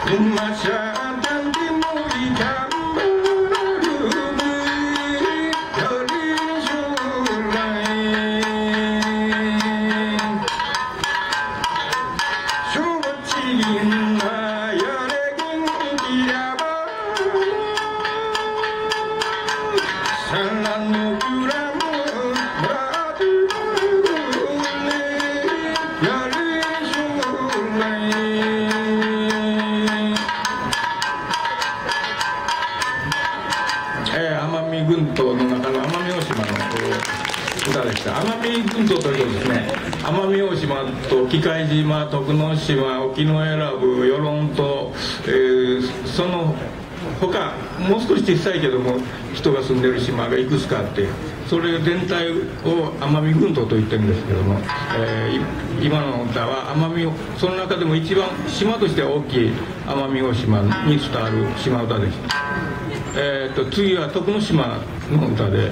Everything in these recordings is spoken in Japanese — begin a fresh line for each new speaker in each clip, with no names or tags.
奄美群島の中の奄美大島の歌でした。奄美群島というとですね、奄美大島と喜界島、徳之島、沖永良部、与論島、その他もう少し小さいけども人が住んでる島がいくつかあって、それ全体を奄美群島と言ってるんですけども、今の歌は奄美、その中でも一番島としては大きい奄美大島に伝わる島歌です。次は徳之島の歌で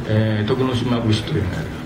「徳之島節」というのがある。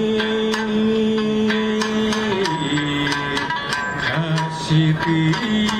しく